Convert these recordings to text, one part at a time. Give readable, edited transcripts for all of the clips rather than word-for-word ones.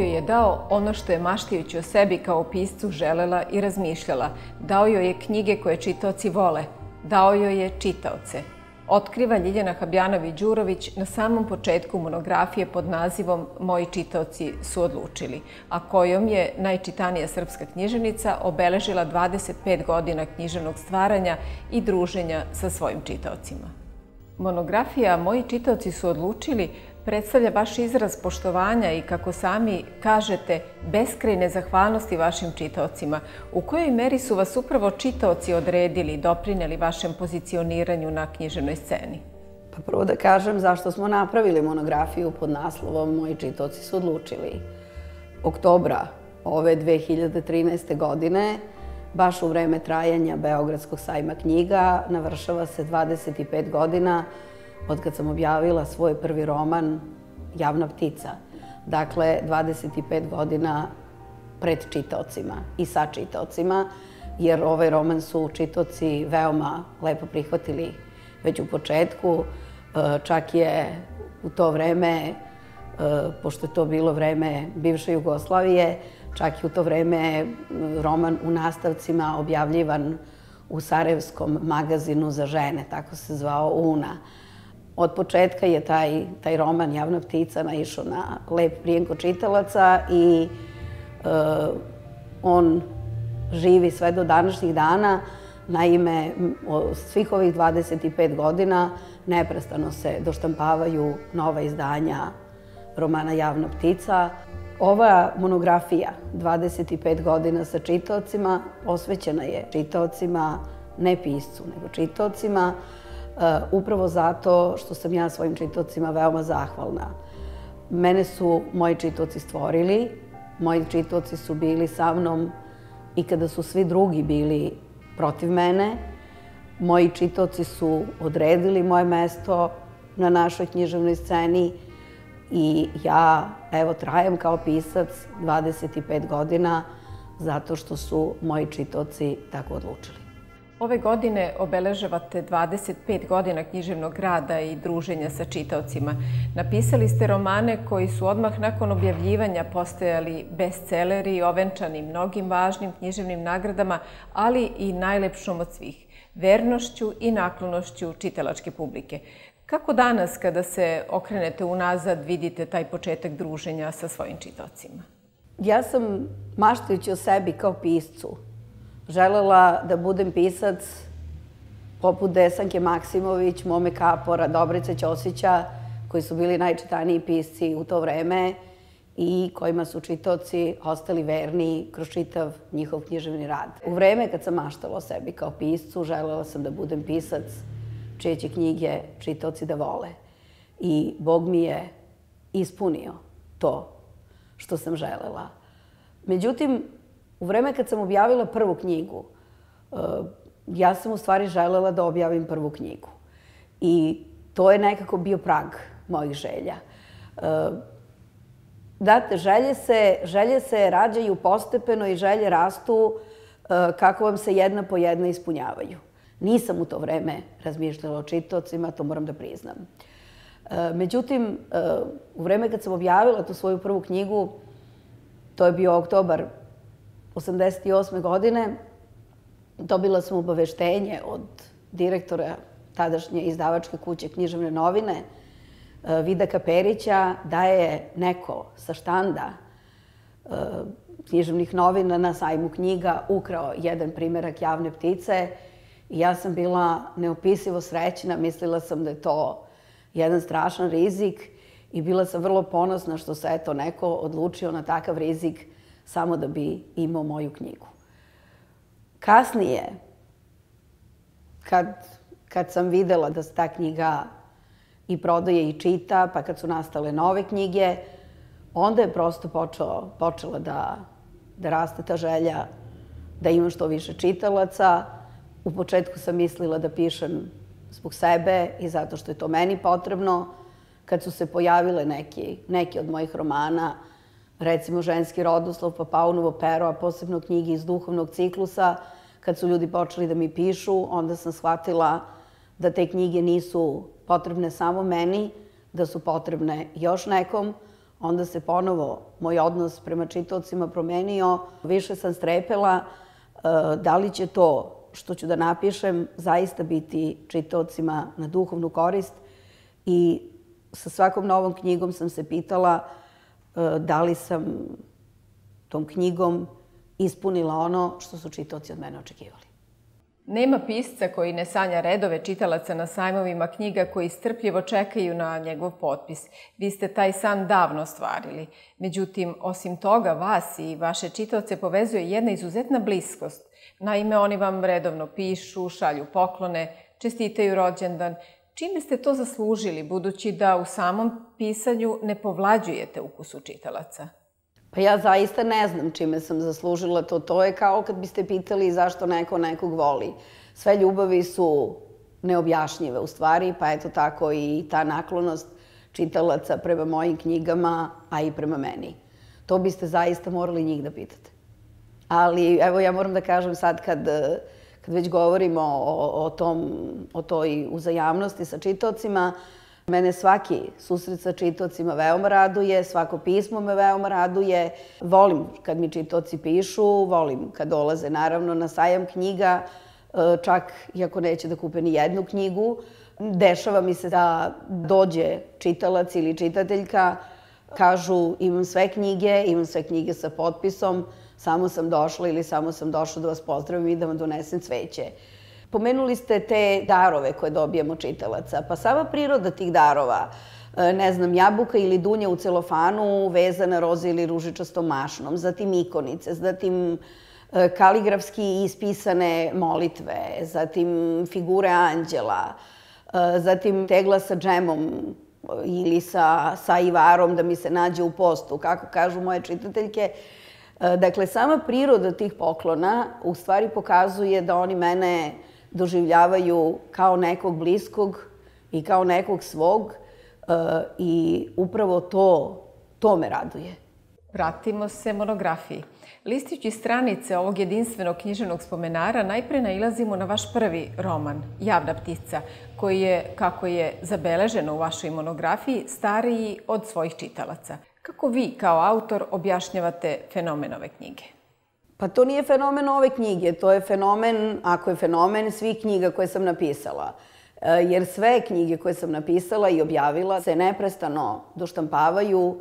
joj je dao ono što je maštajući o sebi kao piscu želela i razmišljala. Dao joj je knjige koje čitaoci vole. Dao joj je čitaoce. Otkriva Ljiljana Habjanović-Đurović na samom početku monografije pod nazivom Moji čitaoci su odlučili, a kojom je najčitanija srpska književnica obeležila 25 godina književnog stvaranja i druženja sa svojim čitaocima. Monografija Moji čitaoci su odlučili predstavlja vaš izraz poštovanja i, kako sami kažete, beskrajne zahvalnosti vašim čitaocima. U kojoj meri su vas upravo čitaoci odredili i doprineli vašem pozicioniranju na književnoj sceni? Pa prvo da kažem zašto smo napravili monografiju pod naslovom Moji čitaoci su odlučili. Oktobra ove 2013. godine, baš u vreme trajanja Beogradskog sajma knjiga, navršava se 25 godina od kad sam objavila svoj prvi roman Javna ptica. Dakle, 25 godina pred čitaocima i sa čitaocima, jer ovaj roman su čitaoci veoma lepo prihvatili već u početku. Čak je u to vreme, pošto je to bilo vreme bivše Jugoslavije, čak i u to vreme roman u nastavcima objavljivan u sarajevskom magazinu za žene, tako se zvao Una. Od početka je taj roman Javna ptica naišao na lep prijem kod čitalaca i on živi sve do današnjih dana. Naime, svih ovih 25 godina neprestano se doštampavaju nova izdanja romana Javna ptica. Ova monografija 25 godina sa čitaocima posvećena je čitaocima, ne piscu, nego čitaocima, upravo zato što sam ja svojim čitaocima veoma zahvalna. Mene su moji čitaoci stvorili, moji čitaoci su bili sa mnom i kada su svi drugi bili protiv mene. Moji čitaoci su odredili moje mesto na našoj književnoj sceni i ja, evo, trajem kao pisac 25 godina zato što su moji čitaoci tako odlučili. Ove godine obeležavate 25 godina književnog rada i druženja sa čitaocima. Napisali ste romane koji su odmah nakon objavljivanja postajali bestseleri, ovenčani mnogim važnim književnim nagradama, ali i najlepšom od svih, vernošću i naklonošću čitalačke publike. Kako danas, kada se okrenete unazad, vidite taj početak druženja sa svojim čitaocima? Ja sam, maštajući o sebi kao piscu, želela da budem pisac poput Desanke Maksimović, Mome Kapora, Dobrice Ćosića, koji su bili najčitaniji pisci u to vreme i kojima su čitaoci ostali verni kroz čitav njihov književni rad. U vreme kad sam maštala o sebi kao piscu, želela sam da budem pisac čije će knjige čitaoci da vole. I Bog mi je ispunio to što sam želela. Međutim, u vreme kad sam objavila prvu knjigu, ja sam u stvari želela da objavim prvu knjigu. I to je nekako bio prag mojih želja. Znate, želje se rađaju postepeno i želje rastu kako vam se jedna po jedna ispunjavaju. Nisam u to vreme razmišljala o čitaocima, to moram da priznam. Međutim, u vreme kad sam objavila tu svoju prvu knjigu, to je bio oktobar 1988. godine, dobila sam obaveštenje od direktora tadašnje izdavačke kuće Književne novine, Vidaka Perića, da je neko sa štanda književnih novina na sajmu knjiga ukrao jedan primerak Javne ptice. I ja sam bila neopisivo srećna, mislila sam da je to jedan strašan rizik i bila sam vrlo ponosna što se eto neko odlučio na takav rizik samo da bi imao moju knjigu. Kasnije, kad sam videla da se ta knjiga i prodaje i čita, pa kad su nastale nove knjige, onda je prosto počela da raste ta želja da imam što više čitalaca. U početku sam mislila da pišem zbog sebe i zato što je to meni potrebno. Kad su se pojavile neki od mojih romana, recimo Ženski rodoslov, pa Paunovo pero, a posebno knjige iz duhovnog ciklusa, kad su ljudi počeli da mi pišu, onda sam shvatila da te knjige nisu potrebne samo meni, da su potrebne još nekom. onda se ponovo moj odnos prema čitaocima promenio. Više sam strepela da li će to što ću da napišem zaista biti čitaocima na duhovnu korist i sa svakom novom knjigom sam se pitala da li sam tom knjigom ispunila ono što su čitaoci od mene očekivali. Nema pisca koji ne sanja redove čitalaca na sajmovima knjiga koji strpljivo čekaju na njegov potpis. Vi ste taj san davno ostvarili. Međutim, osim toga, vas i vaše čitaoce povezuje jedna izuzetna bliskost. Naime, oni vam redovno pišu, šalju poklone, čestitaju rođendan. Čime ste to zaslužili, budući da u samom pisanju ne povlađujete ukusu čitalaca? Pa ja zaista ne znam čime sam zaslužila to. To je kao kad biste pitali zašto neko nekog voli. Sve ljubavi su neobjašnjive u stvari, pa eto tako i ta naklonost čitalaca prema mojim knjigama, a i prema meni. To biste zaista morali njih da pitate. Ali evo ja moram da kažem sad kad već govorimo o toj uzajamnosti sa čitaocima, mene svaki susret sa čitaocima veoma raduje, svako pismo me veoma raduje. Volim kad mi čitaoci pišu, volim kad dolaze naravno na sajam knjiga, čak iako neće da kupe ni jednu knjigu. Dešava mi se da dođe čitalac ili čitateljka, kažu imam sve knjige sa potpisom, samo sam došla ili samo sam došla da vas pozdravim i da vam donesem cveće. Pomenuli ste te darove koje dobijemo čitalaca, pa sama priroda tih darova, ne znam, jabuka ili dunja u celofanu vezana roze ili ružičastom mašnom, zatim ikonice, zatim kaligrafski ispisane molitve, zatim figure anđela, zatim tegla sa džemom ili sa ivarom da mi se nađe u postu, kako kažu moje čitateljke. Dakle, sama priroda tih poklona u stvari pokazuje da oni mene doživljavaju kao nekog bliskog i kao nekog svog i upravo to me raduje. Vratimo se monografiji. Listići stranice ovog jedinstvenog književnog spomenara, najpre nailazimo na vaš prvi roman, Javna ptica, koji je, kako je zabeleženo u vašoj monografiji, stariji od svojih čitalaca. Kako vi, kao autor, objašnjavate fenomen ove knjige? Pa to nije fenomen ove knjige, to je fenomen, ako je fenomen, svih knjiga koje sam napisala. Jer sve knjige koje sam napisala i objavila se neprestano doštampavaju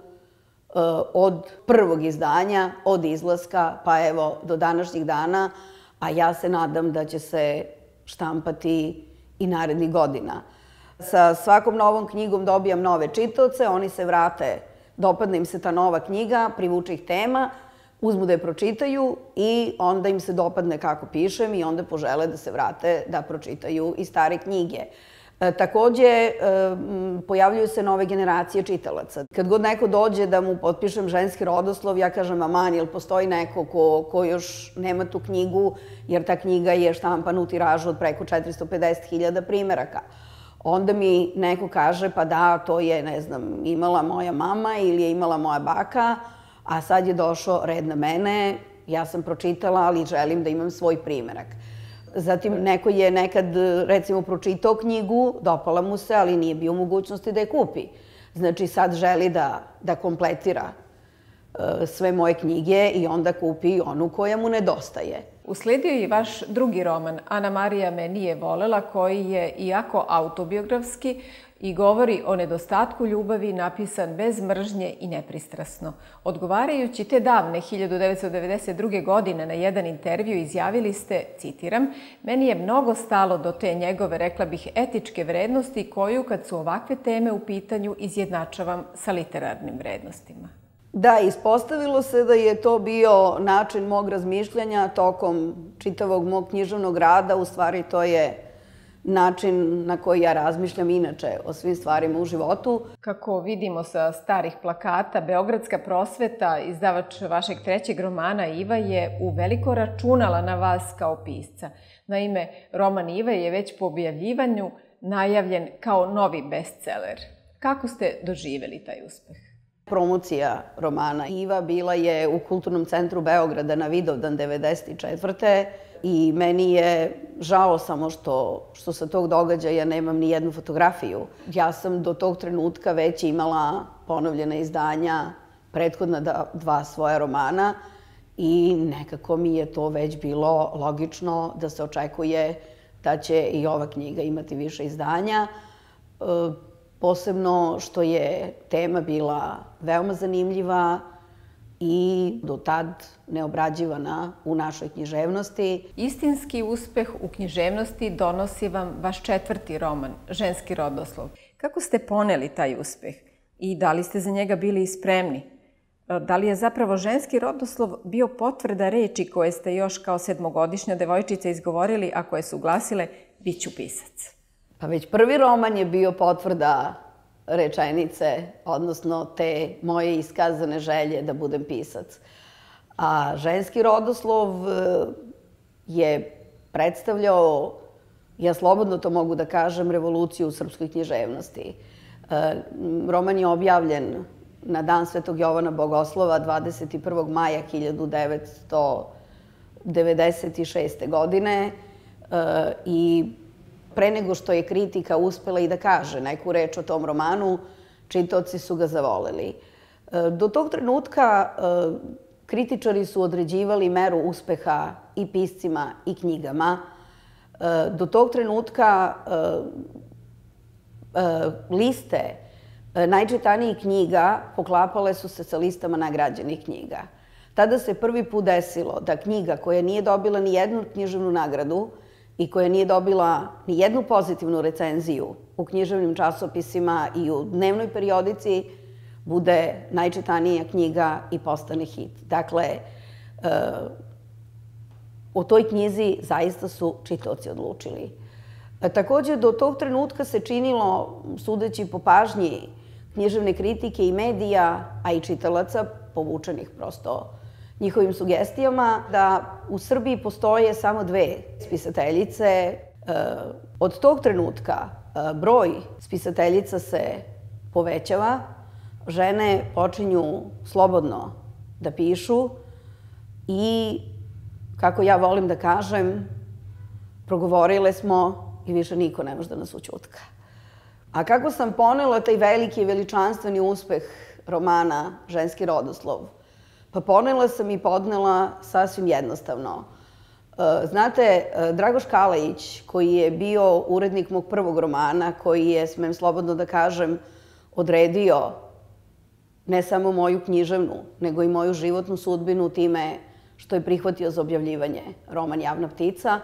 od prvog izdanja, od izlaska, pa evo do današnjih dana, a ja se nadam da će se štampati i narednih godina. Sa svakom novom knjigom dobijam nove čitaoce, oni se vrate, dopadne im se ta nova knjiga, privuče ih tema, uzmu da je pročitaju i onda im se dopadne kako pišem i onda požele da se vrate da pročitaju i stare knjige. Takođe, pojavljuju se nove generacije čitalaca. Kad god neko dođe da mu potpišem ženski rodoslov, ja kažem, aman, jel postoji neko ko još nema tu knjigu, jer ta knjiga je štampana u tiražu od preko 450.000 primeraka. Onda mi neko kaže, pa da, to je, ne znam, imala moja mama ili je imala moja baka, a sad je došao red na mene, ja sam pročitala, ali želim da imam svoj primerak. Zatim, neko je nekad, recimo, pročitao knjigu, dopala mu se, ali nije bio u mogućnosti da je kupi. Znači, sad želi da kompletira sve moje knjige i onda kupi onu koja mu nedostaje. Usledio je i vaš drugi roman, Ana Marija me nije volela, koji je, iako autobiografski, i govori o nedostatku ljubavi, napisan bez mržnje i nepristrasno. Odgovarajući te davne 1992. godine na jedan intervju izjavili ste, citiram, meni je mnogo stalo do te njegove, rekla bih, etičke vrednosti koju, kad su ovakve teme u pitanju, izjednačavam sa literarnim vrednostima. Da, ispostavilo se da je to bio način mog razmišljanja tokom čitavog mog književnog rada. U stvari, to je način na koji ja razmišljam inače o svim stvarima u životu. Kako vidimo sa starih plakata, Beogradska prosveta, izdavač vašeg trećeg romana Iva, je uveliko računala na vas kao pisca. Naime, roman Iva je već po objavljivanju najavljen kao novi bestseller. Kako ste doživeli taj uspeh? Promocija romana Iva bila je u Kulturnom centru Beograda na Vidovdan 1994. I meni je žao samo što sa tog događaja nemam ni jednu fotografiju. Ja sam do tog trenutka već imala ponovljena izdanja prethodna 2 svoja romana i nekako mi je to već bilo logično da se očekuje da će i ova knjiga imati više izdanja. Posebno što je tema bila veoma zanimljiva i do tad neobrađivana u našoj književnosti. Istinski uspeh u književnosti donosi vam vaš 4. roman, Ženski rodoslov. Kako ste poneli taj uspeh i da li ste za njega bili spremni? Da li je zapravo Ženski rodoslov bio potvrda reči koje ste još kao 7-godišnja devojčica izgovorili, a koje su glasile bit ću pisac? Pa već prvi roman je bio potvrda rečenice, odnosno te moje iskazane želje da budem pisac. A Ženski rodoslov je predstavljao, ja slobodno to mogu da kažem, revoluciju u srpskoj književnosti. Roman je objavljen na dan Svetog Jovana Bogoslova 21. maja 1996. godine i pre nego što je kritika uspela i da kaže neku reč o tom romanu, čitaoci su ga zavoleli. Do tog trenutka kritičari su određivali meru uspeha i piscima i knjigama. Do tog trenutka liste najčitanijih knjiga poklapale su se sa listama nagrađenih knjiga. Tada se prvi put desilo da knjiga koja nije dobila ni jednu književnu nagradu i koja nije dobila ni jednu pozitivnu recenziju u književnim časopisima i u dnevnoj periodici bude najčitanija knjiga i postane hit. Dakle, o toj knjizi zaista su čitaoci odlučili. Takođe, do tog trenutka se činilo, sudeći po pažnji književne kritike i medija, a i čitalaca, povučenih prosto njihovim sugestijama, da u Srbiji postoje samo 2 spisateljice. Od tog trenutka broj spisateljica se povećava, žene počinju slobodno da pišu i, kako ja volim da kažem, progovorile smo i više niko ne može da nas ućutka. A kako sam ponela taj veliki i veličanstveni uspeh romana Ženski rodoslov? Pa ponela sam i podnela sasvim jednostavno. Znate, Dragoš Kalajić, koji je bio urednik mog prvog romana, koji je, smem slobodno da kažem, odredio ne samo moju književnu, nego i moju životnu sudbinu time što je prihvatio za objavljivanje roman Javna ptica,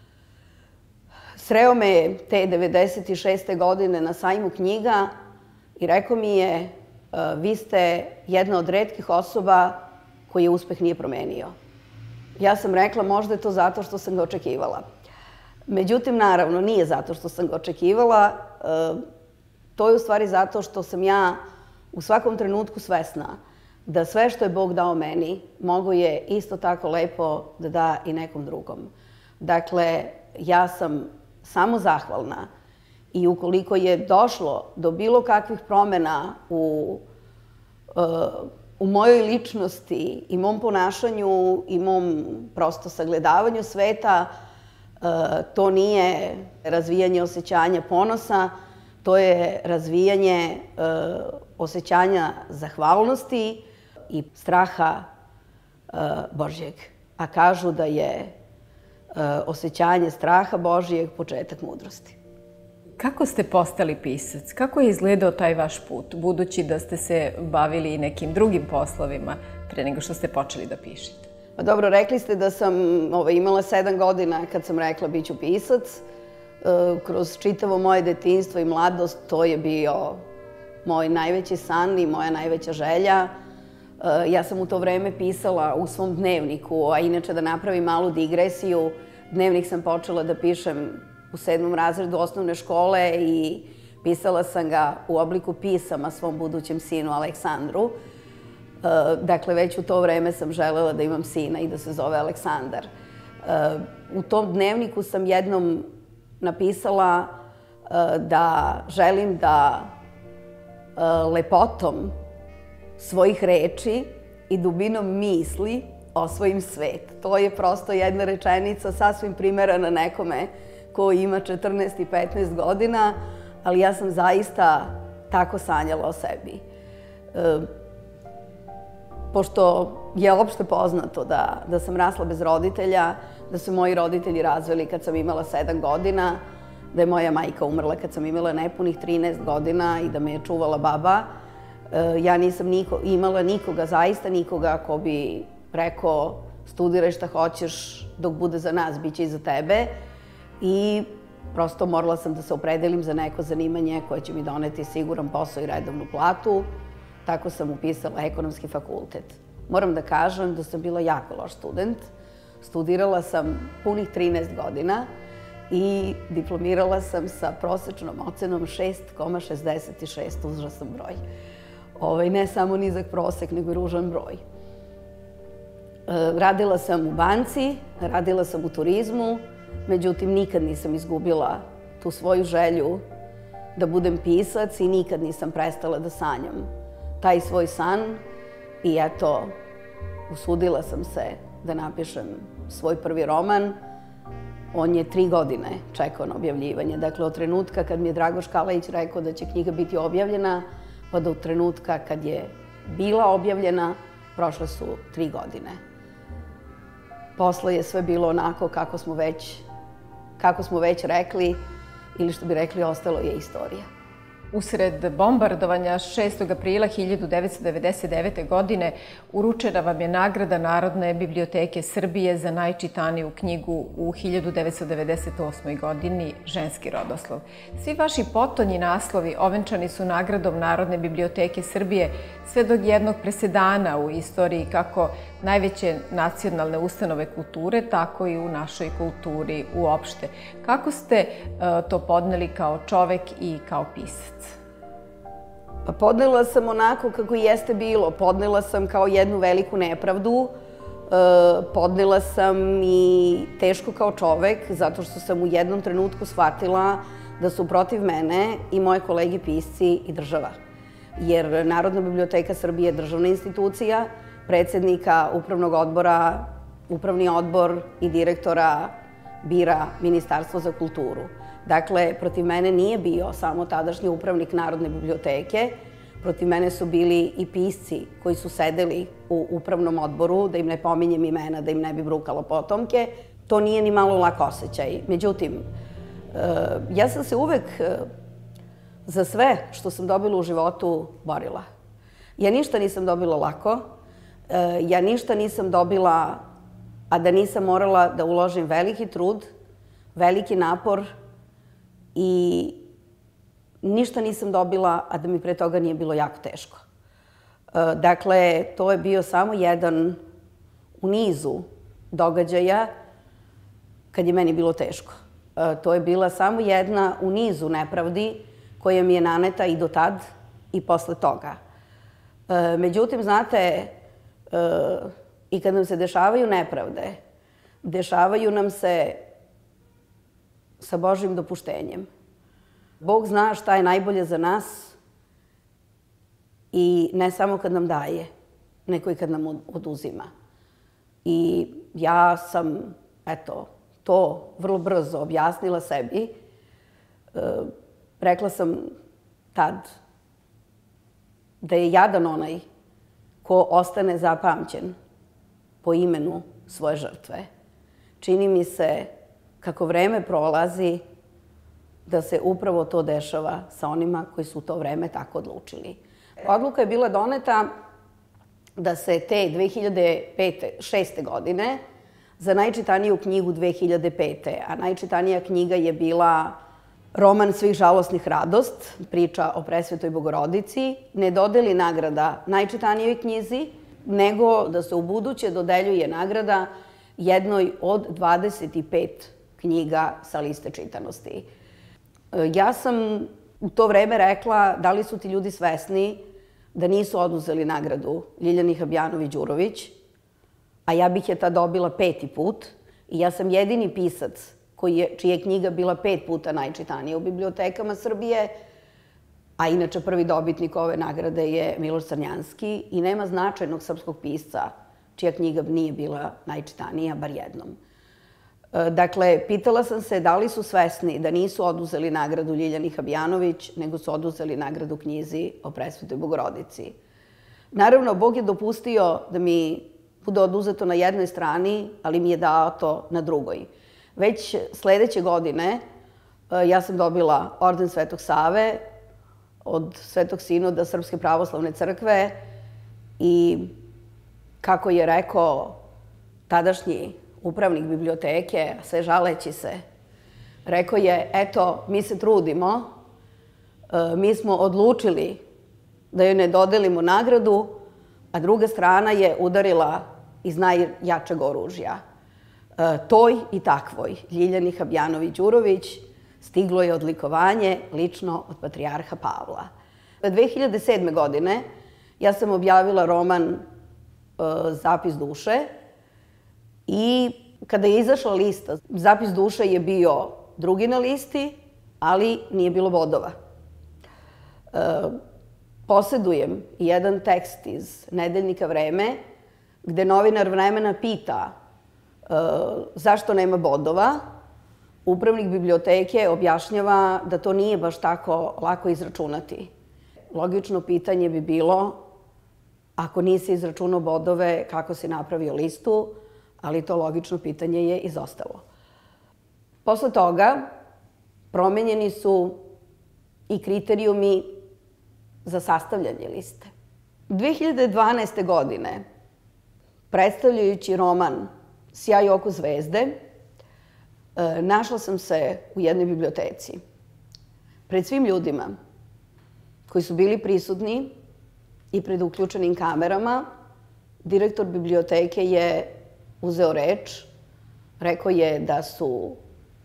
sreo me te 96. godine na sajmu knjiga i rekao mi je: vi ste jedna od retkih osoba koji je uspeh nije promenio. Ja sam rekla, možda je to zato što sam ga očekivala. Međutim, naravno, nije zato što sam ga očekivala. To je u stvari zato što sam ja u svakom trenutku svesna da sve što je Bog dao meni, mogo je isto tako lepo da da i nekom drugom. Dakle, ja sam samo zahvalna i ukoliko je došlo do bilo kakvih promena u mojoj ličnosti i mom ponašanju i mom prosto sagledavanju sveta, to nije razvijanje osjećanja ponosa, to je razvijanje osjećanja zahvalnosti i straha Božjeg. A kažu da je osjećanje straha Božjeg početak mudrosti. Kako ste postali pisac? Kako je izgledao taj vaš put, budući da ste se bavili i nekim drugim poslovima pre nego što ste počeli da pišete? Pa dobro, rekli ste da sam imala 7 godina kad sam rekla bit ću pisac. Kroz čitavo moje detinjstvo i mladost to je bio moj najveći san i moja najveća želja. Ja sam u to vreme pisala u svom dnevniku, a inače da napravim malu digresiju, dnevnik sam počela da pišem u 7. razredu osnovne škole i pisala sam ga u obliku pisama svom budućem sinu Aleksandru. Dakle, već u to vreme sam želela da imam sina i da se zove Aleksandar. U tom dnevniku sam jednom napisala da želim da lepotom svojih reči i dubinom misli osvojim svet. To je prosto jedna rečenica sasvim primerena nekome ko ima 14 i 15 godina, ali ja sam zaista tako sanjala o sebi. Pošto je opšte poznato da sam rasla bez roditelja, da su moji roditelji razveli kad sam imala 7 godina, da je moja majka umrla kad sam imala nepunih 13 godina i da me je čuvala baba, ja nisam imala nikoga, zaista nikoga ko bi rekao studiraj šta hoćeš dok bude za nas, bit će i za tebe. I prosto morala sam da se opredelim za neko zanimanje koje će mi doneti siguran posao i redovnu platu. Tako sam upisala ekonomski fakultet. Moram da kažem da sam bila jako loš student. Studirala sam punih 13 godina i diplomirala sam sa prosečnom ocenom 6,66, užasan broj. Ne samo nizak prosek, nego i ružan broj. Radila sam u banci, radila sam u turizmu, međutim nikad nisam izgubila tu svoju želju da budem pisac i nikad nisam prestala da sanjam taj svoj san. I eto, usudila sam se da napišem svoj prvi roman. On je 3 godine čekao na objavljivanje. Dakle, od trenutka kad mi je Dragoš Kalajić rekao da će knjiga biti objavljena, pa do trenutka kad je bila objavljena, prošle su 3 godine. Posle je sve bilo onako kako smo već rekli, ili što bi rekli, ostalo je istorija. Usred bombardovanja 6. aprila 1999. godine uručena vam je nagrada Narodne biblioteke Srbije za najčitaniju knjigu u 1998. godini Ženski rodoslov. Svi vaši potonji naslovi ovenčani su nagradom Narodne biblioteke Srbije sve do jednog presedana u istoriji kako najveće nacionalne ustanove kulture, tako i u našoj kulturi uopšte. Kako ste to podneli kao čovek i kao pisac? Pa podnela sam onako kako jeste bilo. Podnela sam kao jednu veliku nepravdu. Podnela sam i teško kao čovek, zato što sam u jednom trenutku shvatila da su protiv mene i moje kolege pisci i država. Jer Narodna biblioteka Srbije je državna institucija, predsednika upravnog odbora, upravni odbor i direktora bira Ministarstvo za kulturu. Dakle, protiv mene nije bio samo tadašnji upravnik Narodne biblioteke, protiv mene su bili i pisci koji su sedeli u upravnom odboru, da im ne pominjem imena, da im ne bi brukala potomke. To nije ni malo lak osjećaj. Međutim, ja sam se uvek za sve što sam dobila u životu borila. Ja ništa nisam dobila lako, ja ništa nisam dobila, a da nisam morala da uložim veliki trud, veliki napor i ništa nisam dobila, a da mi pre toga nije bilo jako teško. Dakle, to je bio samo jedan u nizu događaja kad je meni bilo teško. To je bila samo jedna u nizu nepravdi koja mi je naneta i do tad i posle toga. Međutim, znate, i kad nam se dešavaju nepravde, dešavaju nam se sa Božjim dopuštenjem. Bog zna šta je najbolje za nas i ne samo kad nam daje, nego i kad nam oduzima. I ja sam, eto, to vrlo brzo objasnila sebi. Rekla sam tad da je jadan onaj ko ostane zapamćen po imenu svoje žrtve. Čini mi se, kako vreme prolazi, da se upravo to dešava sa onima koji su u to vreme tako odlučili. Odluka je bila doneta da se te 2006. godine za najčitaniju knjigu 2005. a najčitanija knjiga je bila roman Svih žalosnih radost, priča o Presvetoj Bogorodici, ne dodeli nagrada najčitanijoj knjizi, nego da se ubuduće dodeljuje nagrada jednoj od 25 knjiga sa liste čitanosti. Ja sam u to vreme rekla da li su ti ljudi svesni da nisu oduzeli nagradu Ljiljani Habjanović-Đurović, a ja bih je tad dobila 5. put i ja sam jedini pisac čija je knjiga bila 5 puta najčitanija u bibliotekama Srbije, a inače prvi dobitnik ove nagrade je Miloš Crnjanski i nema značajnog srpskog pisca čija knjiga nije bila najčitanija, bar jednom. Dakle, pitala sam se da li su svesni da nisu oduzeli nagradu Ljiljani Habjanović, nego su oduzeli nagradu knjizi o Presvetoj Bogorodici. Naravno, Bog je dopustio da mi bude oduzeto na jednoj strani, ali mi je dao to na drugoj. Već sledeće godine ja sam dobila orden Svetog Save od Svetog Sinoda Srpske pravoslavne crkve i kako je rekao tadašnji upravnik biblioteke, sve žaleći se, rekao je, eto, mi se trudimo, mi smo odlučili da joj ne dodelimo nagradu, a druga strana je udarila iz najjačeg oružja. Toj i takvoj, Ljiljani Habjanović-Đurović, stiglo je odlikovanje lično od patrijarha Pavla. 2007. godine ja sam objavila roman Zapis duše i kada je izašla lista, Zapis duše je bio drugi na listi, ali nije bilo bodova. Posedujem jedan tekst iz nedeljnika Vreme, gde novinar Vremena pita zašto nema bodova. Upravnik biblioteke objašnjava da to nije baš tako lako izračunati. Logično pitanje bi bilo, ako nisi izračunao bodove, kako si napravio listu, ali to logično pitanje je izostalo. Posle toga promenjeni su i kriterijumi za sastavljanje liste. 2012. godine, predstavljajući roman Sjaj oko zvezde, našla sam se u jednoj biblioteci. Pred svim ljudima koji su bili prisutni i pred uključenim kamerama, direktor biblioteke je uzeo reč, rekao je da su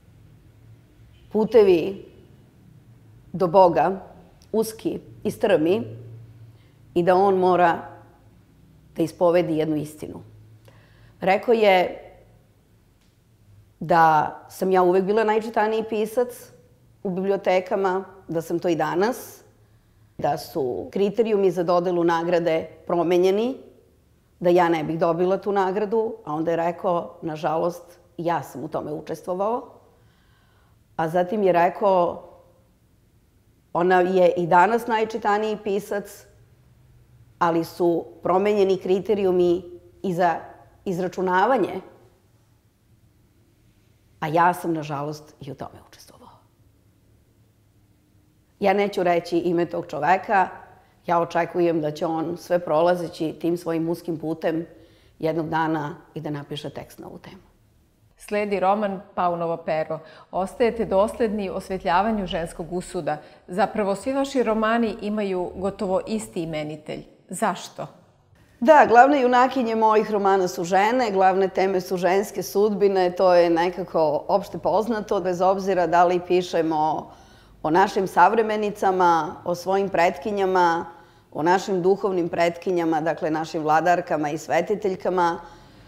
putevi do Boga uski i strmi i da on mora da ispovedi jednu istinu. Rekao je da sam ja uvek bila najčitaniji pisac u bibliotekama, da sam to i danas, da su kriterijumi za dodelu nagrade promenjeni, da ja ne bih dobila tu nagradu, a onda je rekao, nažalost, ja sam u tome učestvovao. A zatim je rekao, ona je i danas najčitaniji pisac, ali su promenjeni kriterijumi i za izračunavanje, a ja sam, nažalost, i u tome učestvovao. Ja neću reći ime tog čoveka, ja očekujem da će on sve prolazeći tim svojim uskim putem jednog dana i da napiše tekst na ovu temu. Sledi roman Paunovo pero. Ostajete dosledni osvetljavanju ženskog usuda. Zapravo, svi vaši romani imaju gotovo isti imenitelj. Zašto? Da, glavne junakinje mojih romana su žene, glavne teme su ženske sudbine, to je nekako opšte poznato, bez obzira da li pišemo o našim savremenicama, o svojim pretkinjama, o našim duhovnim pretkinjama, dakle našim vladarkama i svetiteljkama.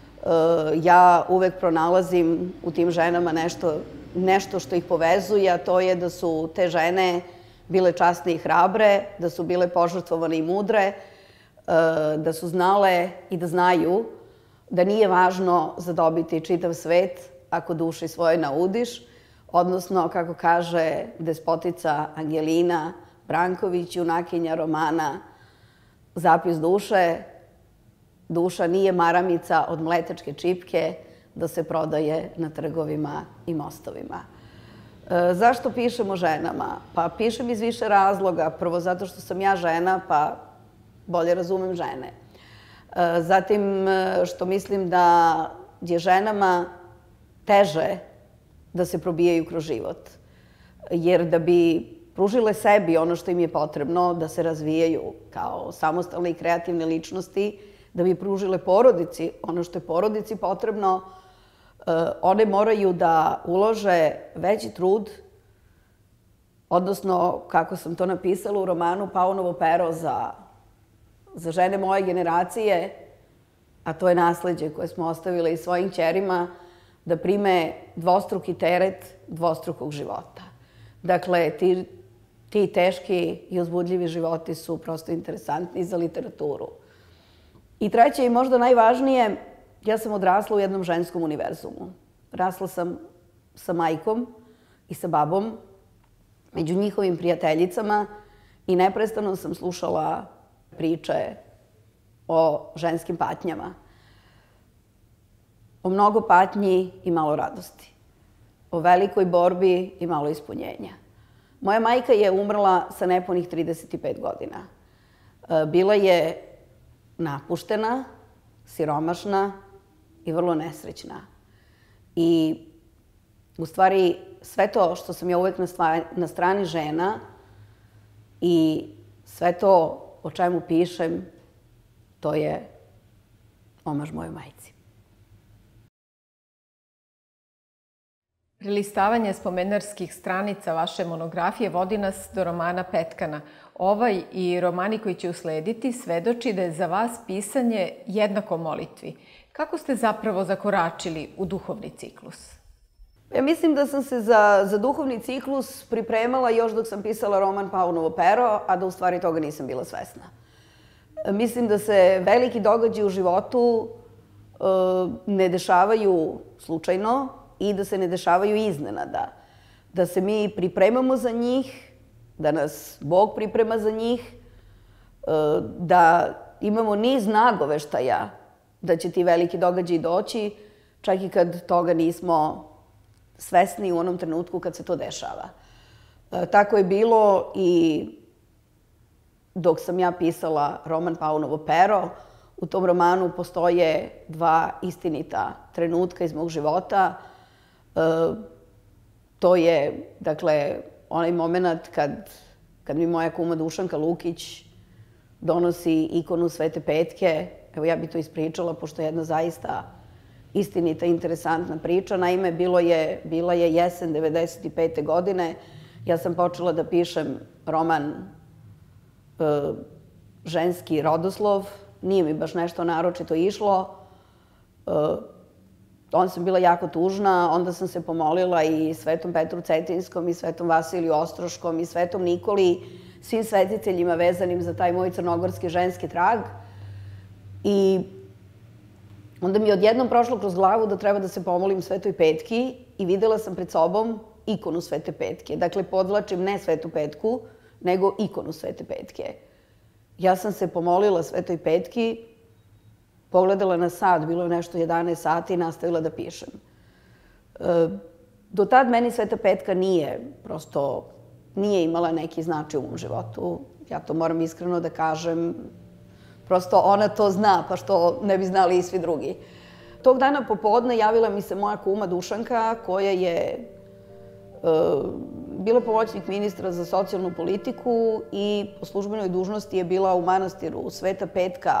Ja uvek pronalazim u tim ženama nešto što ih povezuje, a to je da su te žene bile časne i hrabre, da su bile požrtvovane i mudre, da su znale i da znaju da nije važno zadobiti čitav svet ako duši svoje naudiš, odnosno, kako kaže despotica Angelina Branković, junakinja romana Zapis duše, duša nije maramica od mletačke čipke da se prodaje na trgovima i mostovima. Zašto pišem o ženama? Pa pišem iz više razloga. Prvo zato što sam ja žena, pa bolje razumem žene. Zatim što mislim da je ženama teže da se probijaju kroz život. Jer da bi pružile sebi ono što im je potrebno, da se razvijaju kao samostalne i kreativne ličnosti, da bi pružile porodici ono što je porodici potrebno, one moraju da ulože veći trud, odnosno, kako sam to napisala u romanu Paunovo pero za žene moje generacije, a to je nasleđe koje smo ostavile i svojim ćerima, da prime dvostruki teret dvostrukog života. Dakle, ti teški i uzbudljivi životi su prosto interesantni za literaturu. I treće i možda najvažnije, ja sam odrasla u jednom ženskom univerzumu. Rasla sam sa majkom i sa babom, među njihovim prijateljicama i neprestano sam slušala priče o ženskim patnjama. O mnogo patnji i malo radosti. O velikoj borbi i malo ispunjenja. Moja majka je umrla sa nepunih 35 godina. Bila je napuštena, siromašna i vrlo nesrećna. I u stvari sve to što sam ja uvek na strani žena i sve to o čemu pišem, to je omaž mojoj majci. Prelistavanje spomenarskih stranica vaše monografije vodi nas do romana Petkana. Ovaj i romani koji će uslediti svedoči da je za vas pisanje jednako molitvi. Kako ste zapravo zakoračili u duhovni ciklus? Ja mislim da sam se za duhovni ciklus pripremala još dok sam pisala roman Paunovo pero, a da u stvari toga nisam bila svesna. Mislim da se veliki događaji u životu ne dešavaju slučajno i da se ne dešavaju iznenada. Da se mi pripremamo za njih, da nas Bog priprema za njih, da imamo niz nagoveštaja da će ti veliki događaji doći, čak i kad toga nismo svesni u onom trenutku kad se to dešava. Tako je bilo i dok sam ja pisala roman Paunovo pero. U tom romanu postoje dva istinita trenutka iz mog života. To je, dakle, onaj moment kad mi moja kuma Dušanka Lukić donosi ikonu Svete Petke. Evo, ja bih to ispričala, pošto je jedna zaista istinita, interesantna priča. Naime, bila je jesen 1995. godine. Ja sam počela da pišem roman Ženski rodoslov. Nije mi baš nešto naročito išlo. Onda sam bila jako tužna. Onda sam se pomolila i Svetom Petru Cetinskom i Svetom Vasiliju Ostroškom i Svetom Nikoli, svim svetiteljima vezanim za taj moj crnogorski ženski trag. I onda mi je odjednom prošlo kroz glavu da treba da se pomolim Svetoj Petki i videla sam pred sobom ikonu Svete Petke. Dakle, podvlačim ne Svetu Petku, nego ikonu Svete Petke. Ja sam se pomolila Svetoj Petki, pogledala na sat, bilo je nešto 11 sati i nastavila da pišem. Do tad meni Sveta Petka nije imala neki značaj u mom životu. Ja to moram iskreno da kažem. Prosto ona to zna, pa što ne bi znali i svi drugi. Tog dana popodne javila mi se moja kuma Dušanka, koja je bila pomoćnik ministra za socijalnu politiku i po službenoj dužnosti je bila u manastiru Sveta Petka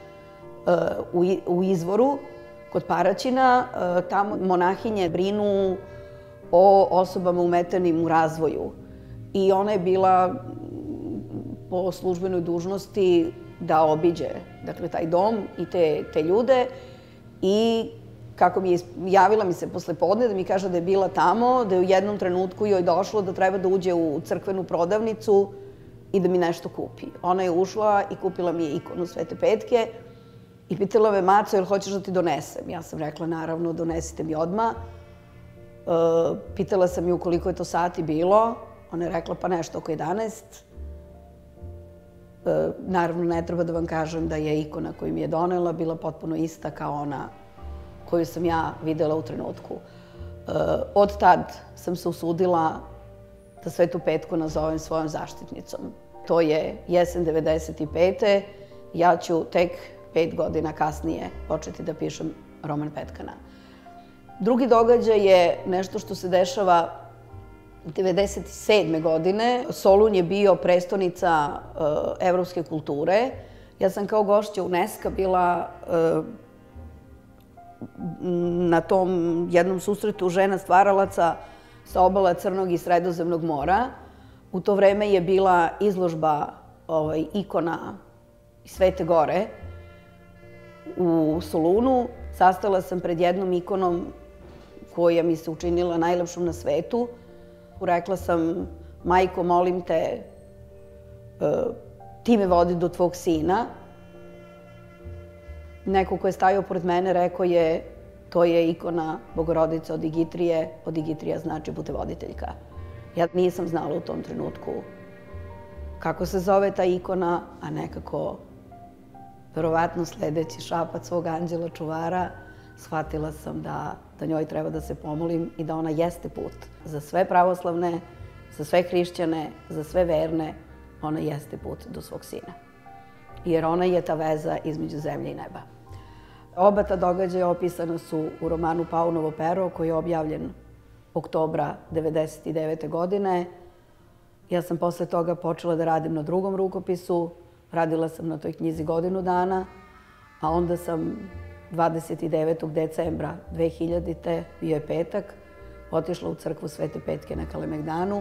u Izvoru, kod Paraćina. Tamo monahinje brinu o osobama ometanim u razvoju. I ona je bila po službenoj dužnosti da obiđe, dakle, taj dom i te ljude. I javila mi se posle podne da mi kaže da je bila tamo, da je u jednom trenutku joj došlo da treba da uđe u crkvenu prodavnicu i da mi nešto kupi. Ona je ušla i kupila mi je ikonu Svete Petke i pitala me: Maco, jel hoćeš da ti donesem? Ja sam rekla: naravno, donesite mi odmah. Pitala sam ju koliko je to sati bilo. Ona je rekla: pa nešto oko 11. Naravno, ne treba da vam kažem da je ikona koju mi je donela bila potpuno ista kao ona koju sam ja videla u trenutku. Od tad sam se usudila da Svetu Petku nazovem svojom zaštitnicom. To je jesen 1995. Ja ću tek 5 godina kasnije početi da pišem roman Petkana. Drugi događaj je nešto što se dešava 1997. godine. Solun je bio prestonica evropske kulture. Ja sam kao gošća UNESCO bila na tom jednom susretu žena stvaralaca sa obala Crnog i Sredozemnog mora. U to vreme je bila izložba ikona Svete Gore u Solunu. Sastala sam pred jednom ikonom koja mi se učinila najlepšom na svetu. Rekla sam: majko, molim te, ti me vodi do tvog sina. neko ko je stajao pored mene rekao je to je ikona Bogorodice od Igitrija znači putevoditeljka. Ja nisam znala u tom trenutku kako se zove ta ikona, a nekako, verovatno sledeći šapat svog anđela čuvara, shvatila sam da njoj treba da se pomolim i da ona jeste put. Za sve pravoslavne, za sve hrišćane, za sve verne, ona jeste put do svog sina. Jer ona je ta veza između zemlje i neba. Oba ta događaja opisana su u romanu Paunovo pero, koji je objavljen oktobra 1999. godine. Ja sam posle toga počela da radim na drugom rukopisu. Radila sam na toj knjizi godinu dana, a onda sam 29. decembra 2000. bio je petak, otišla u crkvu Svete Petke na Kalemegdanu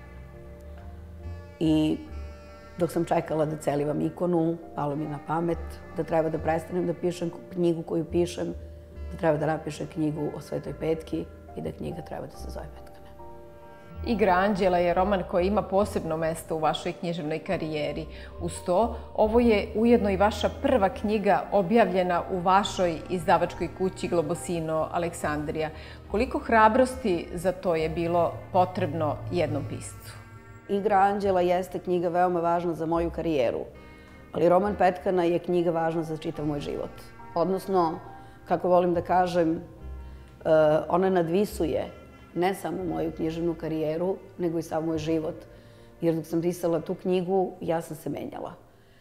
i dok sam čekala da celivam ikonu, palo mi na pamet da treba da prestanem da pišem knjigu koju pišem, da treba da napišem knjigu o Svetoj Petki i da knjiga treba da se zove Petkana. Igra anđela je roman koji ima posebno mesto u vašoj književnoj karijeri. Uz to, ovo je ujedno i vaša prva knjiga objavljena u vašoj izdavačkoj kući Globosino Aleksandrija. Koliko hrabrosti za to je bilo potrebno jednom piscu? Igra anđela jeste knjiga veoma važna za moju karijeru, ali roman Petkana je knjiga važna za čitav moj život. Odnosno, kako volim da kažem, ona nadvisuje ne samo moju književnu karijeru, nego i sav moj život. Jer dok sam pisala tu knjigu, ja sam se menjala.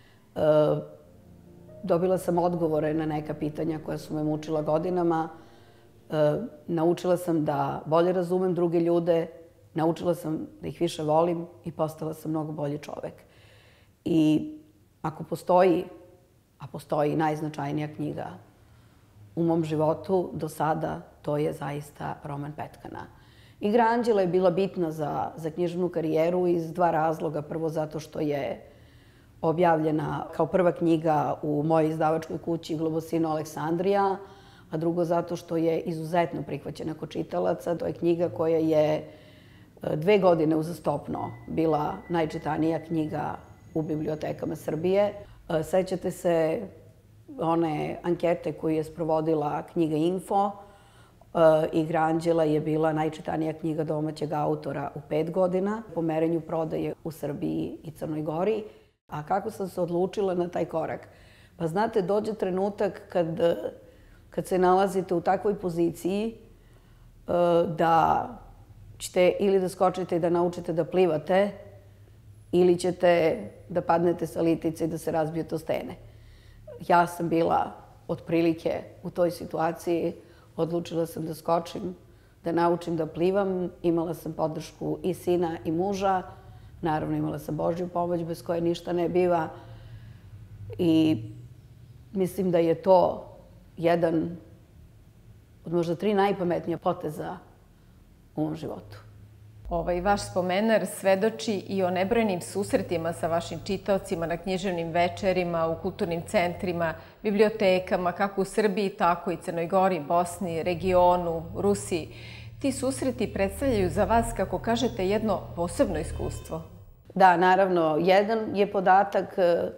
Dobila sam odgovore na neka pitanja koja su me mučila godinama. Naučila sam da bolje razumem druge ljude, naučila sam da ih više volim i postala sam mnogo bolji čovek. I ako postoji, a postoji najznačajnija knjiga u mom životu do sada, to je zaista roman Petkana. Igra anđela je bila bitna za književnu karijeru iz dva razloga. Prvo zato što je objavljena kao prva knjiga u mojoj izdavačkoj kući Globosino Aleksandrija, a drugo zato što je izuzetno prihvaćena kod čitalaca. To je knjiga koja je 2 godine uzastopno bila najčitanija knjiga u bibliotekama Srbije. Sećate se one ankete koju je sprovodila knjiga Info. Igra anđela je bila najčitanija knjiga domaćeg autora u 5 godina po merenju prodaje u Srbiji i Crnoj Gori. A kako sam se odlučila na taj korak? Pa znate, dođe trenutak kad se nalazite u takvoj poziciji da ćete ili da skočite i da naučite da plivate ili ćete da padnete sa litice i da se razbijete o stene. Ja sam bila otprilike u toj situaciji. Odlučila sam da skočim, da naučim da plivam. Imala sam podršku i sina i muža. Naravno, imala sam Božju pomoć bez koje ništa ne biva. I mislim da je to jedan od možda 3 najpametnija poteza u mom životu. Ovaj vaš spomenar svedoči i o nebrojnim susretima sa vašim čitaocima na književnim večerima, u kulturnim centrima, bibliotekama, kako u Srbiji, tako i Crnoj Gori, Bosni, regionu, Rusiji. Ti susreti predstavljaju za vas, kako kažete, jedno posebno iskustvo. Da, naravno. Jedan je podatak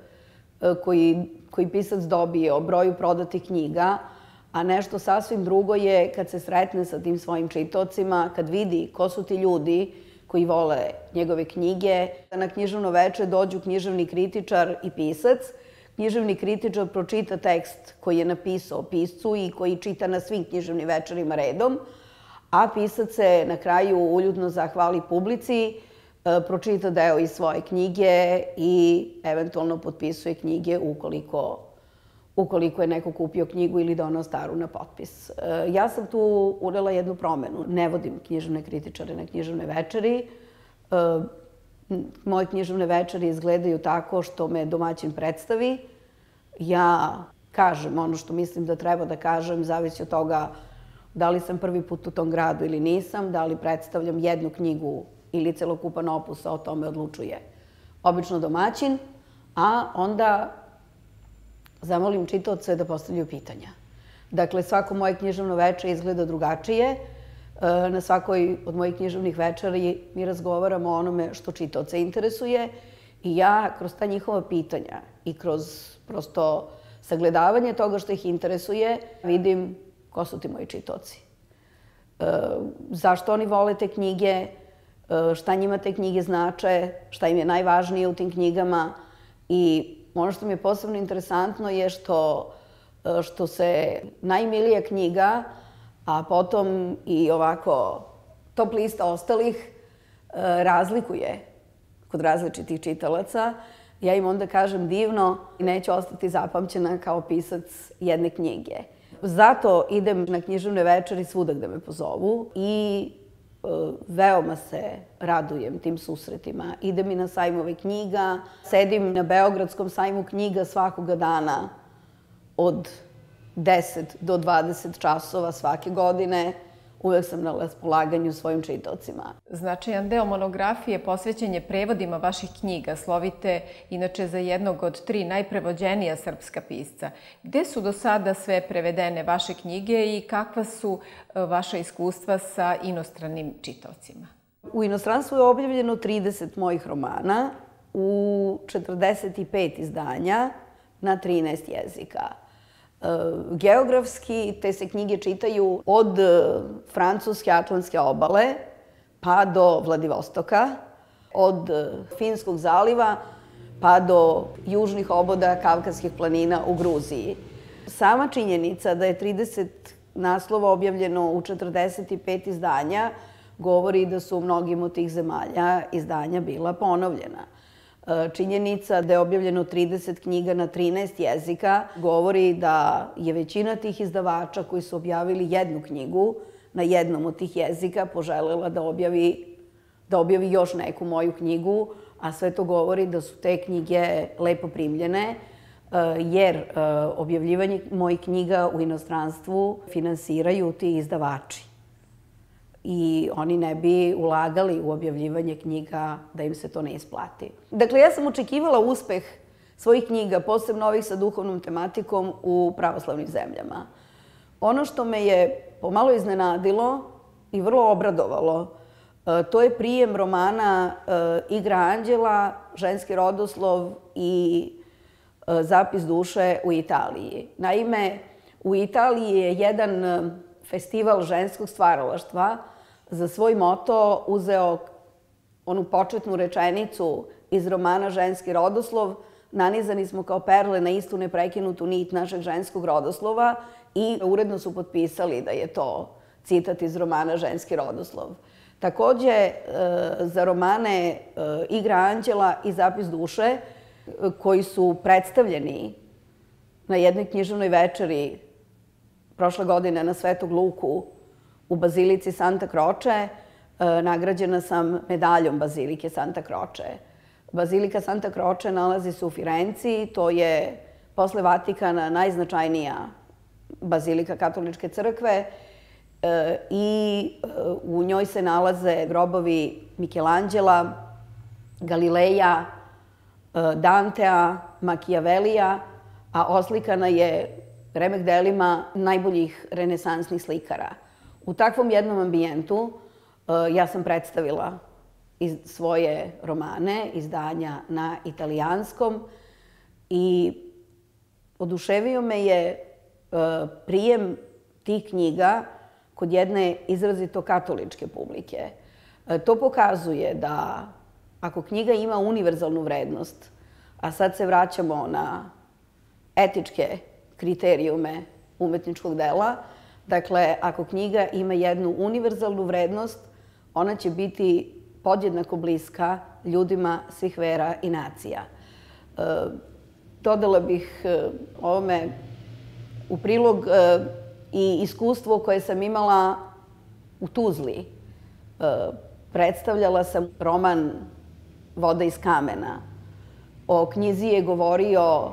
koji pisac dobije o broju prodatih knjiga, a nešto sasvim drugo je kad se sretne sa tim svojim čitaocima, kad vidi ko su ti ljudi koji vole njegove knjige. Na književno veče dođu književni kritičar i pisac. Književni kritičar pročita tekst koji je napisao piscu i koji čita na svim književnim večerima redom, a pisac se na kraju uljudno zahvali publici, pročita deo iz svoje knjige i eventualno potpisuje knjige ukoliko je neko kupio knjigu ili donao staru na potpis. Ja sam tu unela jednu promenu. Ne vodim književne kritičare na književne večeri. Moje književne večeri izgledaju tako što me domaćin predstavi. Ja kažem ono što mislim da treba da kažem, zavisi od toga da li sam prvi put u tom gradu ili nisam, da li predstavljam jednu knjigu ili celokupan opus, o tome odlučuje obično domaćin, a onda zamolim čitaoce da postavljaju pitanja. Dakle, svako moje književno veče izgleda drugačije. Na svakoj od mojih književnih večeri mi razgovaramo o onome što čitaoce interesuje i ja kroz ta njihova pitanja i kroz prosto sagledavanje toga što ih interesuje, vidim ko su ti moji čitaoci. Zašto oni vole te knjige, šta njima te knjige znače, šta im je najvažnije u tim knjigama. I ono što mi je posebno interesantno je što se najmilija knjiga, a potom i ovako top lista ostalih razlikuje kod različitih čitalaca. Ja im onda kažem divno i neću ostati zapamćena kao pisac jedne knjige. Zato idem na književne večeri svuda gde me pozovu i veoma se radujem tim susretima. Idem i na sajmove knjiga, sedim na Beogradskom sajmu knjiga svakoga dana od 10 do 20 časova svake godine. Uvek sam na raspolaganju svojim čitaocima. Značajan deo monografije posvećen je prevodima vaših knjiga. Slovite inače za jednog od 3 najprevođenija srpska pisca. Gde su do sada sve prevedene vaše knjige i kakva su vaša iskustva sa inostranim čitaocima? U inostranstvu je objavljeno 30 mojih romana u 45 izdanja na 13 jezika. Geografski te se knjige čitaju od francuske atlantske obale pa do Vladivostoka, od Finskog zaliva pa do južnih oboda Kavkazskih planina u Gruziji. Sama činjenica da je 30 naslova objavljeno u 45 izdanja govori da su u mnogim od tih zemalja izdanja bila ponovljena. Činjenica da je objavljeno 30 knjiga na 13 jezika govori da je većina tih izdavača koji su objavili jednu knjigu na jednom od tih jezika poželjela da objavi još neku moju knjigu, a sve to govori da su te knjige lepo primljene, jer objavljivanje mojih knjiga u inostranstvu finansiraju ti izdavači. I oni ne bi ulagali u objavljivanje knjiga da im se to ne isplati. Dakle, ja sam očekivala uspeh svojih knjiga, posebno ovih sa duhovnom tematikom, u pravoslavnim zemljama. Ono što me je pomalo iznenadilo i vrlo obradovalo, to je prijem romana Igra anđela, Ženski rodoslov i Zapis duše u Italiji. Naime, u Italiji je jedan festival ženskog stvaralaštva za svoj moto uzeo onu početnu rečenicu iz romana Ženski rodoslov. Nanizani smo kao perle na istu neprekinutu nit našeg ženskog rodoslova i uredno su potpisali da je to citat iz romana Ženski rodoslov. Takođe, za romane Igra anđela i Zapis duše, koji su predstavljeni na jednoj književnoj večeri prošle godine na Svetog Luku u Bazilici Santa Croce, nagrađena sam medaljom Bazilike Santa Croce. Bazilika Santa Croce nalazi se u Firenci, to je posle Vatikana najznačajnija bazilika katoličke crkve i u njoj se nalaze grobovi Michelangela, Galileja, Dantea, Machiavellija, a oslikana je remek delima najboljih renesansnih slikara. U takvom jednom ambijentu ja sam predstavila svoje romane, izdanja na italijanskom i oduševio me je prijem tih knjiga kod jedne izrazito katoličke publike. To pokazuje da ako knjiga ima univerzalnu vrednost, a sad se vraćamo na etičke kriterijume umetničkog dela, dakle, ako knjiga ima jednu univerzalnu vrednost, ona će biti podjednako bliska ljudima svih vera i nacija. Dodala bih ovome u prilog i iskustvo koje sam imala u Tuzli. Predstavljala sam roman Voda iz kamena. O knjizi je govorio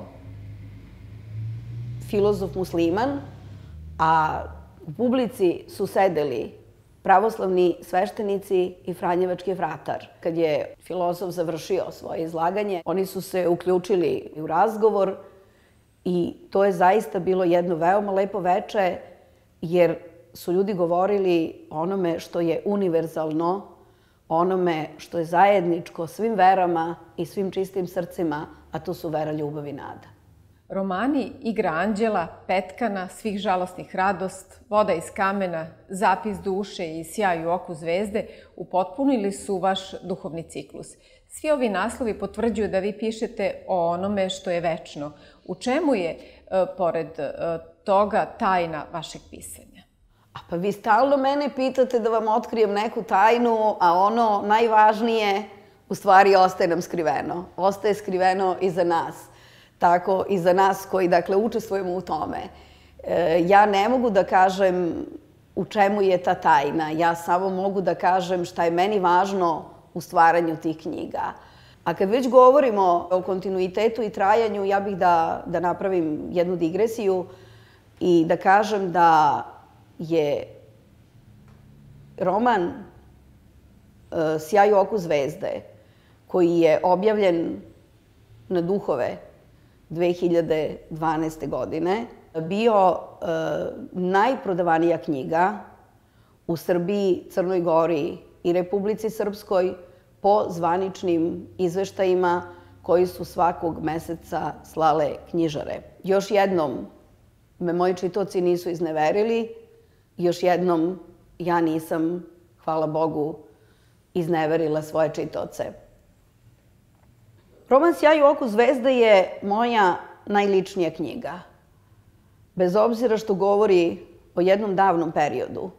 filozof musliman, a u publici su sedeli pravoslavni sveštenici i franjevački vratar. Kad je filozof završio svoje izlaganje, oni su se uključili u razgovor i to je zaista bilo jedno veoma lepo veče, jer su ljudi govorili o onome što je univerzalno, onome što je zajedničko svim verama i svim čistim srcima, a to su vera, ljubav i nada. Romani Igra anđela, Petkana, Svih žalosnih radost, Voda iz kamena, Zapis duše i Sjaj u oku zvezde upotpunili su vaš duhovni ciklus. Svi ovi naslovi potvrđuju da vi pišete o onome što je večno. U čemu je, pored toga, tajna vašeg pisanja? Pa vi stalno mene pitate da vam otkrijem neku tajnu, a ono najvažnije u stvari ostaje nam skriveno. Ostaje skriveno i za nas. Tako i za nas koji, dakle, učestvujemo u tome. Ja ne mogu da kažem u čemu je ta tajna. Ja samo mogu da kažem šta je meni važno u stvaranju tih knjiga. A kad već govorimo o kontinuitetu i trajanju, ja bih da napravim jednu digresiju i da kažem da je roman Sjaj u oku zvezde, koji je objavljen na Duhove 2012. godine, bio najprodavanija knjiga u Srbiji, Crnoj Gori i Republici Srpskoj po zvaničnim izveštajima koji su svakog meseca slale knjižare. Još jednom me moji čitaoci nisu izneverili, još jednom ja nisam, hvala Bogu, izneverila svoje čitaoce. Roman Sjaj u oku zvezde je moja najličnija knjiga. Bez obzira što govori o jednom davnom periodu.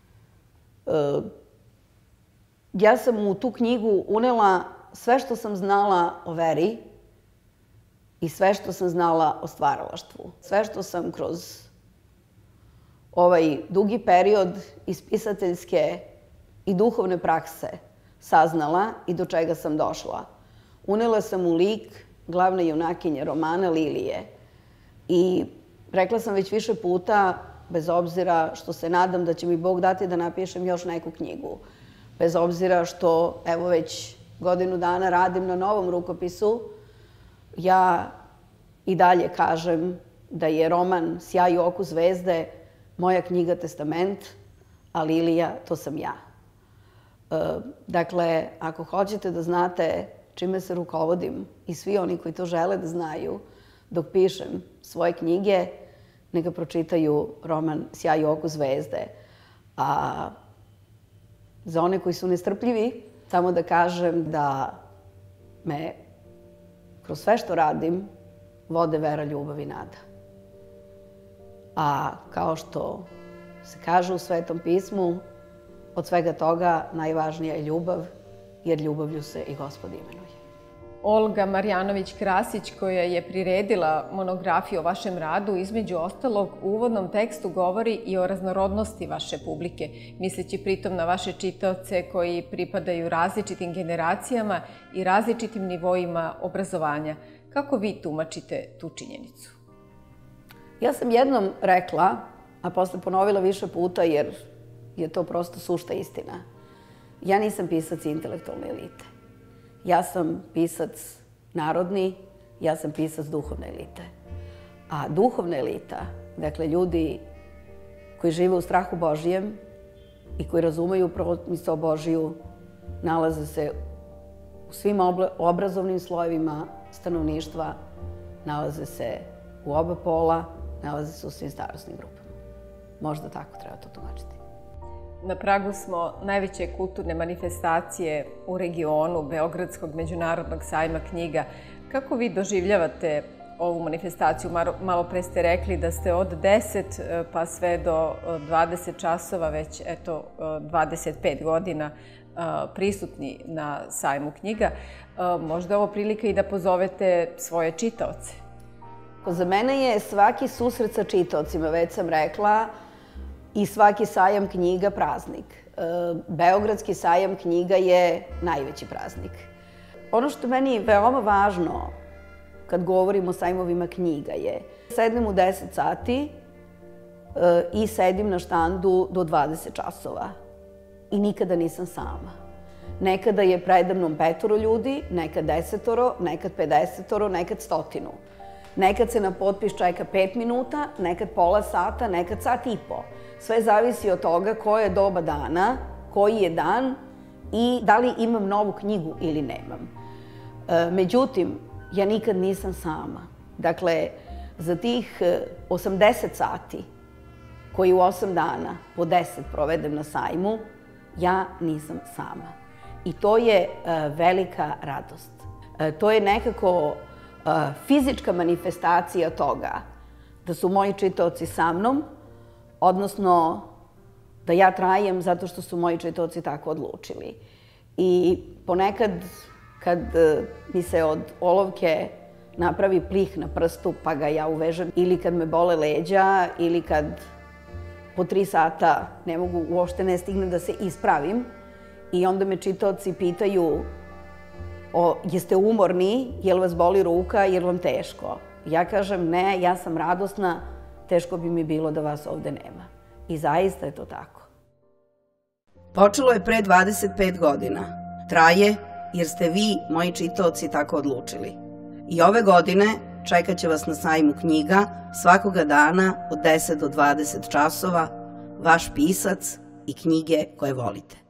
Ja sam u tu knjigu unela sve što sam znala o veri i sve što sam znala o stvaralaštvu. Sve što sam kroz ovaj dugi period iz pisateljske i duhovne prakse saznala i do čega sam došla. Unela sam u lik glavne junakinje romana Lilije. I rekla sam već više puta, bez obzira što se nadam da će mi Bog dati da napišem još neku knjigu, bez obzira što evo već godinu dana radim na novom rukopisu, ja i dalje kažem da je roman Sjaj u oku zvezde moja knjiga testament, a Lilija to sam ja. Dakle, ako hoćete da znate čime se rukovodim i svi oni koji to žele da znaju dok pišem svoje knjige, neka pročitaju roman Sjaj u oku zvezde. A za one koji su nestrpljivi, samo da kažem da me kroz sve što radim vode vera, ljubav i nada. A kao što se kaže u Svetom pismu, od svega toga najvažnija je ljubav, jer ljubavlju se i Gospod imenuje. Olga Marjanović-Krasić, koja je priredila monografiju o vašem radu, između ostalog u uvodnom tekstu govori i o raznorodnosti vaše publike, misleći pritom na vaše čitaoce koji pripadaju različitim generacijama i različitim nivoima obrazovanja. Kako vi tumačite tu činjenicu? Ja sam jednom rekla, a posle ponovila više puta jer je to prosto sušta istina. Ja nisam pisac intelektualne elite. Ja sam pisac narodni, ja sam pisac duhovne elite. A duhovna elita, dakle ljudi koji žive u strahu Božijem i koji razumeju promisao Božiju, nalaze se u svim obrazovnim slojevima stanovništva, nalaze se u oba pola, nalaze se u svim starosnim grupama. Možda tako treba to tumačiti. Na pragu smo najveće kulturne manifestacije u regionu, Beogradskog međunarodnog sajma knjiga. Kako vi doživljavate ovu manifestaciju? Malo pre ste rekli da ste od 10 pa sve do 20 časova, već eto 25 godina prisutni na sajmu knjiga. Možda je ovo prilika i da pozovete svoje čitaoce. Za mene je svaki susret sa čitaocima, već sam rekla, i svaki sajam knjiga praznik. Beogradski sajam knjiga je najveći praznik. Ono što meni je veoma važno kad govorim o sajmovima knjiga je sednem u 10 sati i sedim na štandu do 20 časova. I nikada nisam sama. Nekada je predamnom 5 ljudi, nekad 10, nekad 50, nekad 100. Nekad se na potpis čeka 5 minuta, nekad pola sata, nekad sat i po. Sve zavisi od toga koje je doba dana, koji je dan i da li imam novu knjigu ili nemam. Međutim, ja nikad nisam sama. Dakle, za tih 80 sati koji u 8 dana po 10 provedem na sajmu, ja nisam sama. I to je velika radost. To je nekako fizička manifestacija toga da su moji čitaoci sa mnom, odnosno da ja trajem zato što su moji čitaoci tako odlučili. I ponekad kad mi se od olovke napravi plih na prstu pa ga ja uvežem, ili kad me bole leđa, ili kad po 3 sata ne mogu, uopšte ne stignem da se ispravim i onda me čitaoci pitaju jeste umorni, jel vas boli ruka, jel vam teško? Ja kažem ne, ja sam radosna, teško bi mi bilo da vas ovde nema. I zaista je to tako. Počelo je pre 25 godina. Traje jer ste vi, moji čitaoci, tako odlučili. I ove godine čekat će vas na sajmu knjiga svakoga dana od 10 do 20 časova, vaš pisac i knjige koje volite.